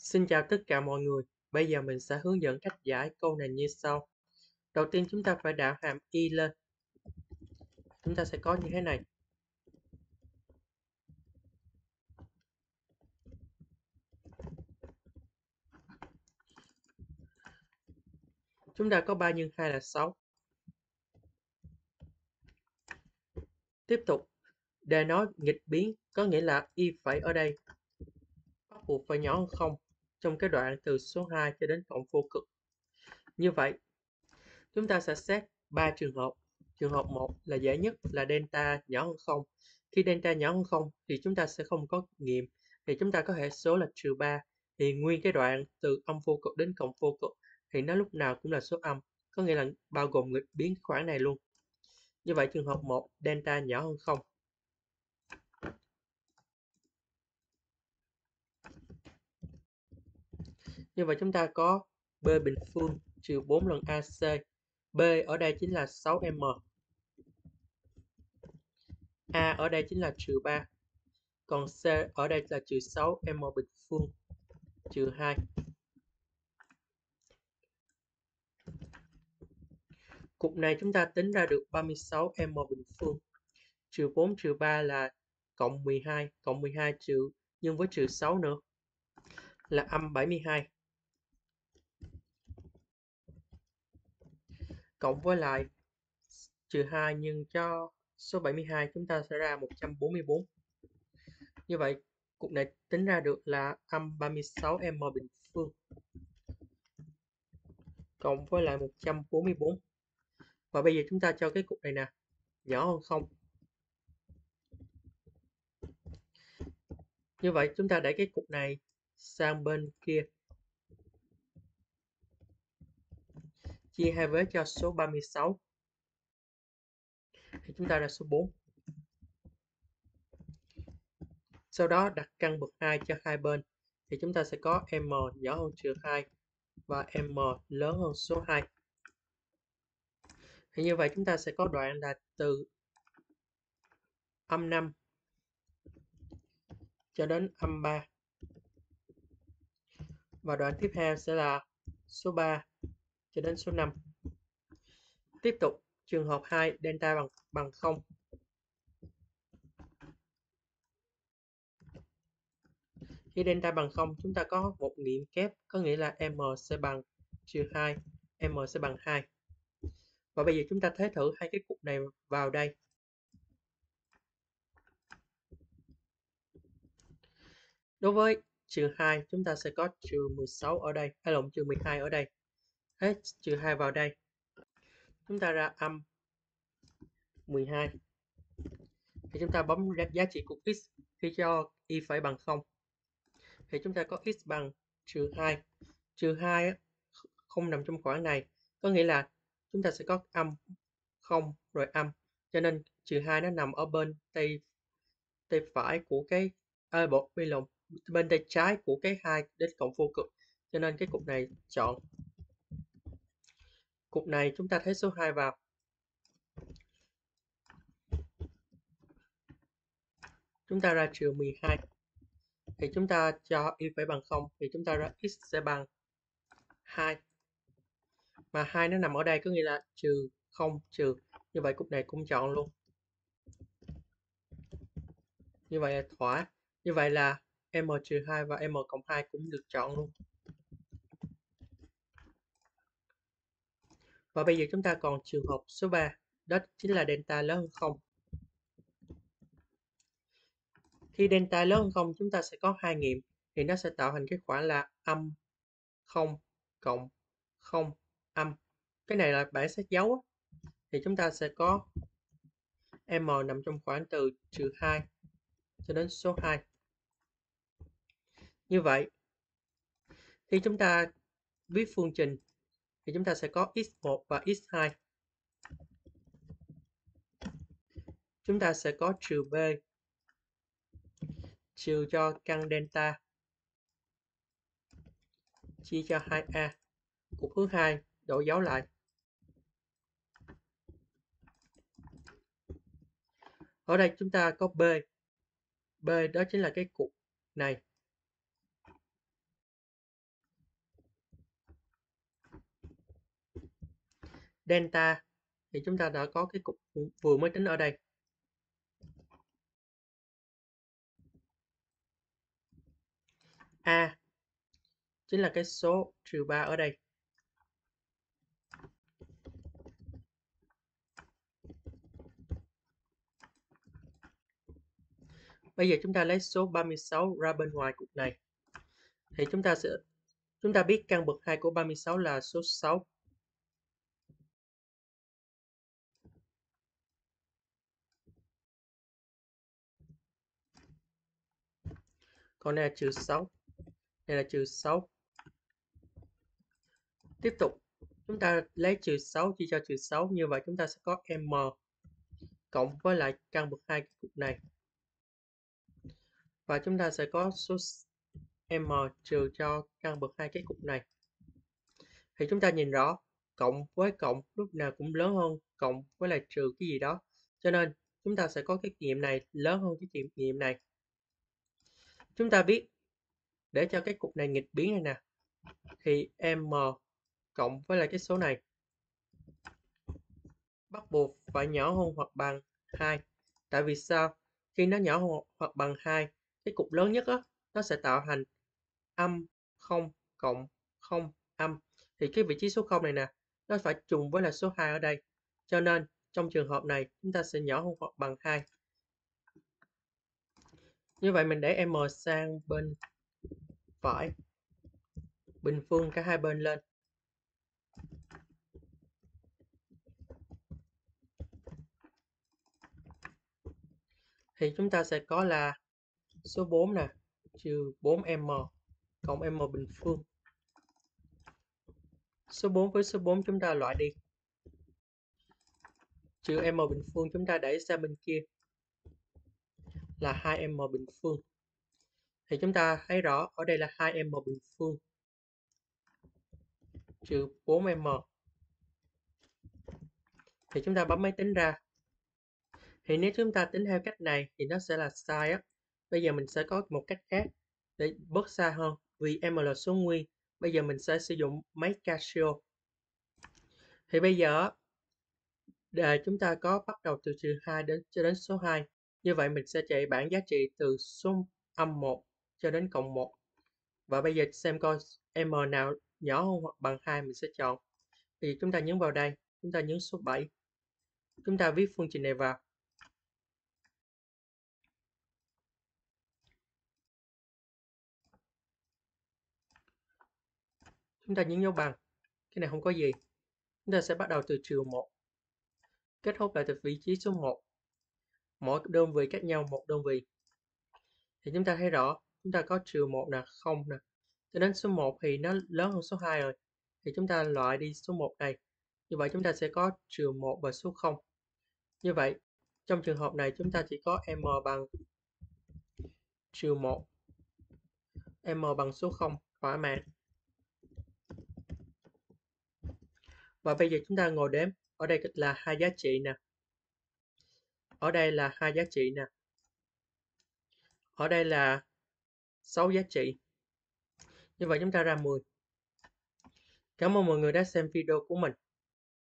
Xin chào tất cả mọi người. Bây giờ mình sẽ hướng dẫn cách giải câu này như sau. Đầu tiên chúng ta phải đảo hàm y lên. Chúng ta sẽ có như thế này. Chúng ta có 3 nhân 2 là 6. Tiếp tục, để nói nghịch biến, có nghĩa là y phẩy ở đây bắt buộc phải nhỏ hơn 0 trong cái đoạn từ số 2 cho đến cộng vô cực. Như vậy, chúng ta sẽ xét 3 trường hợp. Trường hợp 1 là dễ nhất là delta nhỏ hơn 0. Khi delta nhỏ hơn 0 thì chúng ta sẽ không có nghiệm. Thì chúng ta có hệ số là trừ 3. Thì nguyên cái đoạn từ âm vô cực đến cộng vô cực thì nó lúc nào cũng là số âm. Có nghĩa là bao gồm nghịch biến khoảng này luôn. Như vậy trường hợp 1 delta nhỏ hơn 0. Như vậy chúng ta có B bình phương trừ 4 lần AC. B ở đây chính là 6M. A ở đây chính là trừ 3. Còn C ở đây là trừ 6M bình phương trừ 2. Cục này chúng ta tính ra được 36M bình phương. Trừ 4 trừ 3 là cộng 12. Cộng 12 trừ nhân với trừ 6 nữa là âm 72. Cộng với lại trừ 2 nhân cho số 72 chúng ta sẽ ra 144. Như vậy cục này tính ra được là âm 36M bình phương cộng với lại 144. Và bây giờ chúng ta cho cái cục này nè nhỏ hơn 0. Như vậy chúng ta đẩy cái cục này sang bên kia. Chia 2 vế cho số 36. Thì chúng ta ra số 4. Sau đó đặt căn bậc 2 cho hai bên. Thì chúng ta sẽ có m nhỏ hơn trừ 2 và m lớn hơn số 2. Thì như vậy chúng ta sẽ có đoạn là từ âm 5 cho đến âm 3. Và đoạn tiếp theo sẽ là số 3 cho đến số 5. Tiếp tục, trường hợp 2 delta bằng 0. Khi delta bằng 0, chúng ta có một nghiệm kép, có nghĩa là m sẽ bằng trừ 2, m sẽ bằng 2. Và bây giờ chúng ta thế thử hai cái cục này vào đây. Đối với trừ 2, chúng ta sẽ có trừ 16 ở đây, hay lộn trừ 12 ở đây. Hết trừ 2 vào đây. Chúng ta ra âm 12. Thì chúng ta bấm giá trị của x khi cho y phải bằng 0. Thì chúng ta có x bằng trừ 2. Trừ 2 không nằm trong khoảng này. Có nghĩa là chúng ta sẽ có âm 0 rồi âm. Cho nên trừ 2 nó nằm ở bên tay phải của cái bên tay trái của cái 2 đến cộng vô cực. Cho nên cái cục này chọn. Cục này chúng ta thấy số 2 vào. Chúng ta ra trừ 12. Thì chúng ta cho y phải bằng 0 thì chúng ta ra x sẽ bằng 2. Mà 2 nó nằm ở đây có nghĩa là trừ 0 trừ. Như vậy cục này cũng chọn luôn. Như vậy là thỏa. Như vậy là m-2 và m+2 cũng được chọn luôn. Và bây giờ chúng ta còn trường hợp số 3. Đó chính là delta lớn hơn 0. Khi delta lớn hơn 0 chúng ta sẽ có hai nghiệm. Thì nó sẽ tạo thành cái khoảng là âm 0 cộng 0 âm. Cái này là bảng xét dấu. Thì chúng ta sẽ có m nằm trong khoảng từ trừ 2 cho đến số 2. Như vậy, khi chúng ta viết phương trình thì chúng ta sẽ có x1 và x2. Chúng ta sẽ có trừ b trừ cho căn delta chia cho 2a. Cục thứ hai đổi dấu lại. Ở đây chúng ta có b. B đó chính là cái cục này. delta thì chúng ta đã có cái cục vừa mới tính ở đây. A chính là cái số trừ 3 ở đây. Bây giờ chúng ta lấy số 36 ra bên ngoài cục này. Thì chúng ta biết căn bậc 2 của 36 là số 6. Còn đây là trừ 6. Đây là trừ 6. Tiếp tục, chúng ta lấy trừ 6 chia cho trừ 6. Như vậy chúng ta sẽ có m cộng với lại căn bậc 2 cục này. Và chúng ta sẽ có số m trừ cho căn bậc 2 cái cục này. Thì chúng ta nhìn rõ, cộng với cộng lúc nào cũng lớn hơn cộng với lại trừ cái gì đó. Cho nên chúng ta sẽ có cái nghiệm này lớn hơn cái nghiệm này. Chúng ta biết để cho cái cục này nghịch biến này nè, thì m cộng với lại cái số này bắt buộc phải nhỏ hơn hoặc bằng 2. Tại vì sao? Khi nó nhỏ hơn hoặc bằng 2, cái cục lớn nhất á, nó sẽ tạo thành âm 0 cộng 0 âm. Thì cái vị trí số 0 này nè, nó phải trùng với là số 2 ở đây. Cho nên trong trường hợp này chúng ta sẽ nhỏ hơn hoặc bằng 2. Như vậy mình để m sang bên phải, bình phương cả hai bên lên. Thì chúng ta sẽ có là số 4 nè, trừ 4m cộng m bình phương. Số 4 với số 4 chúng ta loại đi. Trừ m bình phương chúng ta đẩy sang bên kia là 2m bình phương. Thì chúng ta thấy rõ ở đây là 2m bình phương trừ 4m. Thì chúng ta bấm máy tính ra. Thì nếu chúng ta tính theo cách này thì nó sẽ là sai á. Bây giờ mình sẽ có một cách khác để bớt xa hơn. Vì m là số nguyên, bây giờ mình sẽ sử dụng máy Casio. Thì bây giờ đề chúng ta có bắt đầu từ trừ 2 cho đến số 2. Như vậy mình sẽ chạy bảng giá trị từ số âm 1 cho đến cộng 1. Và bây giờ xem coi m nào nhỏ hơn hoặc bằng 2 mình sẽ chọn. Thì chúng ta nhấn vào đây, chúng ta nhấn số 7. Chúng ta viết phương trình này vào. Chúng ta nhấn dấu bằng. Cái này không có gì. Chúng ta sẽ bắt đầu từ trừ 1. Kết thúc lại từ vị trí số 1. Mỗi đơn vị cách nhau một đơn vị. Thì chúng ta thấy rõ, chúng ta có trừ 1 nè, 0 nè. Cho đến số 1 thì nó lớn hơn số 2 rồi. Thì chúng ta loại đi số 1 này. Như vậy chúng ta sẽ có trừ 1 và số 0. Như vậy, trong trường hợp này chúng ta chỉ có m bằng trừ 1. M bằng số 0, thỏa mãn. Và bây giờ chúng ta ngồi đếm. Ở đây là hai giá trị nè. Ở đây là hai giá trị nè. Ở đây là 6 giá trị. Như vậy chúng ta ra 10. Cảm ơn mọi người đã xem video của mình.